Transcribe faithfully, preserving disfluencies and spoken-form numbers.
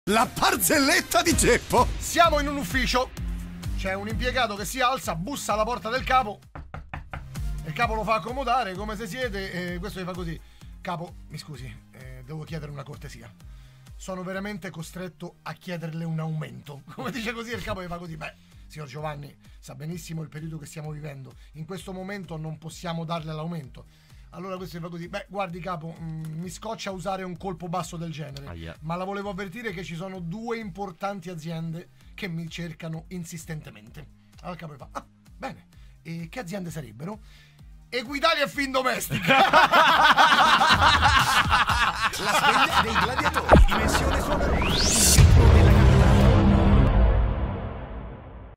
La barzelletta di Geppo. Siamo in un ufficio. C'è un impiegato che si alza, bussa alla porta del capo. Il capo lo fa accomodare, come se siete, e questo gli fa così. Capo, mi scusi, eh, devo chiedere una cortesia. Sono veramente costretto a chiederle un aumento. Come dice così, il capo gli fa così. Beh, signor Giovanni, sa benissimo il periodo che stiamo vivendo. In questo momento non possiamo darle l'aumento. Allora questo gli fa così. Beh, guardi capo, mh, mi scoccia usare un colpo basso del genere. Ah, yeah. Ma la volevo avvertire che ci sono due importanti aziende che mi cercano insistentemente. Allora il capo gli fa, ah, bene. E che aziende sarebbero? Equitalia e Findomestica. La sveglia dei gladiatori, dimensione suono.